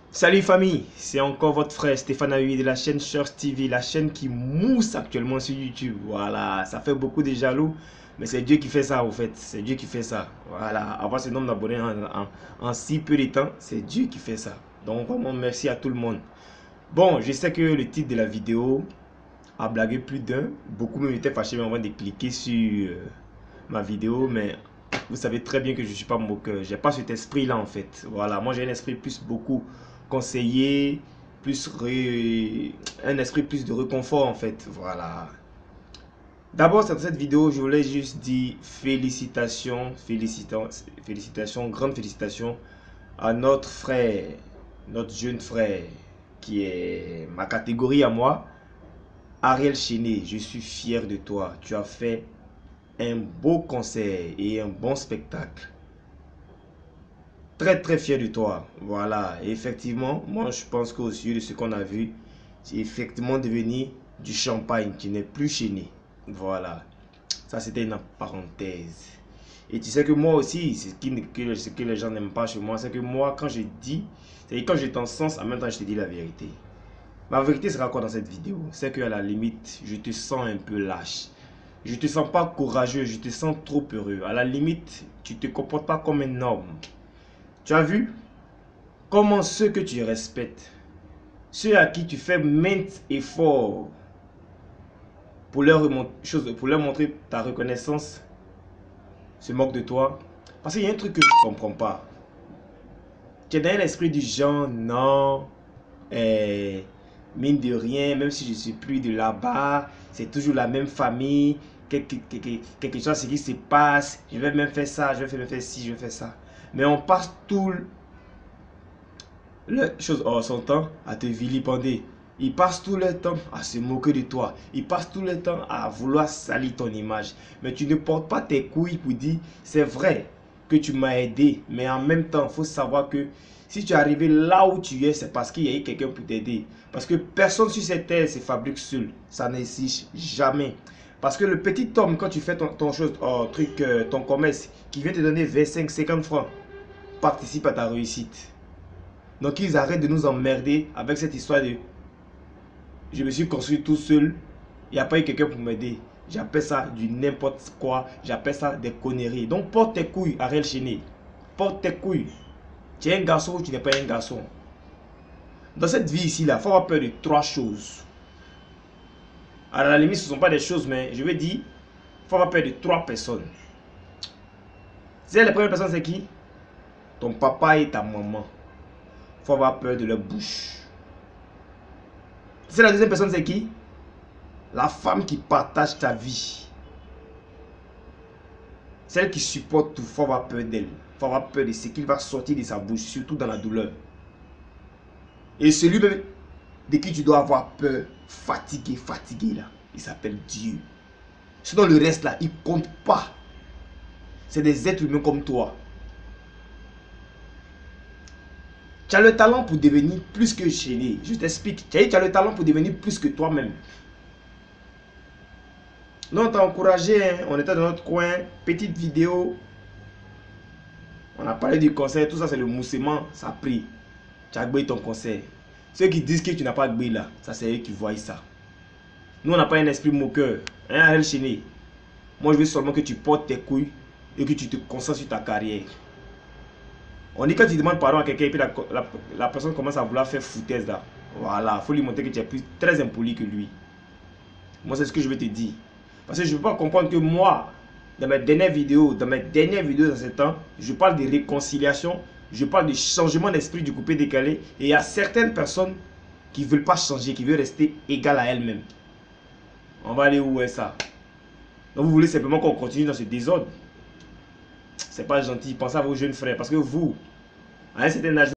Salut famille, c'est encore votre frère Stéphane Aoui de la chaîne Shorts TV, la chaîne qui mousse actuellement sur YouTube. Voilà, ça fait beaucoup de jaloux, mais c'est Dieu qui fait ça au fait, c'est Dieu qui fait ça. Voilà, avoir ce nombre d'abonnés en si peu de temps, c'est Dieu qui fait ça. Donc vraiment merci à tout le monde. Bon, je sais que le titre de la vidéo a blagué plus d'un, beaucoup même étaient fâchés avant de cliquer sur ma vidéo, mais vous savez très bien que je ne suis pas moqueur. J'ai pas cet esprit là en fait. Voilà, moi j'ai un esprit plus beaucoup conseiller, un esprit plus de réconfort en fait. Voilà. D'abord, dans cette vidéo, je voulais juste dire félicitations, grandes félicitations à notre frère, notre jeune frère, qui est ma catégorie à moi, Ariel Chéné. Je suis fier de toi. Tu as fait un beau concert et un bon spectacle. Très fier de toi. Voilà, et effectivement, moi je pense qu'au sujet de ce qu'on a vu, c'est effectivement devenu du champagne qui n'est plus Chéné. Voilà, ça c'était une parenthèse. Et tu sais que moi aussi, ce que les gens n'aiment pas chez moi, c'est que moi quand je dis, c'est quand je t'en sens, en même temps je te dis la vérité. Ma vérité sera quoi dans cette vidéo? C'est qu'à la limite, je te sens un peu lâche. Je te sens pas courageux, je te sens trop heureux. À la limite, tu te comportes pas comme un homme. Tu as vu comment ceux que tu respectes, ceux à qui tu fais maintes efforts pour pour leur montrer ta reconnaissance, se moquent de toi. Parce qu'il y a un truc que je ne comprends pas. Tu es dans l'esprit du genre, non, mine de rien, même si je suis plus de là-bas, c'est toujours la même famille, quelque chose ce qui se passe, je vais même faire ça, je vais même faire ci, je vais faire ça. Mais on passe tout le chose en son temps à te vilipender. Ils passent tout le temps à se moquer de toi. Ils passent tout le temps à vouloir salir ton image. Mais tu ne portes pas tes couilles pour dire, c'est vrai que tu m'as aidé. Mais en même temps, il faut savoir que si tu es arrivé là où tu es, c'est parce qu'il y a eu quelqu'un pour t'aider. Parce que personne sur cette terre se fabrique seul. Ça n'existe jamais. Parce que le petit homme, quand tu fais ton commerce, qui vient te donner 25, 50 francs, participe à ta réussite. Donc ils arrêtent de nous emmerder avec cette histoire de je me suis construit tout seul, il n'y a pas eu quelqu'un pour m'aider. J'appelle ça du n'importe quoi, j'appelle ça des conneries. Donc porte tes couilles, Ariel Chéné. Porte tes couilles. Tu es un garçon ou tu n'es pas un garçon. Dans cette vie ici, il faut avoir peur de trois choses. À la limite, ce ne sont pas des choses, mais je veux dire, il faut avoir peur de trois personnes. C'est la première personne, c'est qui? Ton papa et ta maman. Il faut avoir peur de leur bouche. C'est la deuxième personne, c'est qui? La femme qui partage ta vie. Celle qui supporte tout, il faut avoir peur d'elle. Il faut avoir peur de ce qu'il va sortir de sa bouche, surtout dans la douleur. Et celui même de qui tu dois avoir peur, fatigué là, il s'appelle Dieu. Sinon le reste là, il ne compte pas. C'est des êtres humains comme toi. Tu as le talent pour devenir plus que Chéné. Je t'explique. Tu as le talent pour devenir plus que toi-même. Nous, on t'a encouragé, hein? On était dans notre coin, petite vidéo. On a parlé du concert, tout ça c'est le moussement, ça a pris. Tu as gbé ton concert. Ceux qui disent que tu n'as pas gbé là, ça c'est eux qui voient ça. Nous on n'a pas un esprit moqueur, un Ariel Chéné. Moi je veux seulement que tu portes tes couilles et que tu te concentres sur ta carrière. On dit quand tu demandes pardon à quelqu'un et puis la personne commence à vouloir faire foutaise là. Voilà, il faut lui montrer que tu es très impoli que lui. Moi c'est ce que je vais te dire. Parce que je ne veux pas comprendre que moi, dans mes dernières vidéos dans ce temps, je parle de réconciliation, je parle de changement d'esprit du coupé décalé. Et il y a certaines personnes qui ne veulent pas changer, qui veulent rester égales à elles-mêmes. On va aller où est ça? Donc vous voulez simplement qu'on continue dans ce désordre? C'est pas gentil, pensez à vos jeunes frères. Parce que vous, à un certain âge,